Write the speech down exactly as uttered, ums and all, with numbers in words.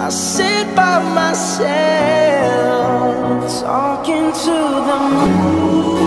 I sit by myself, talking to the moon.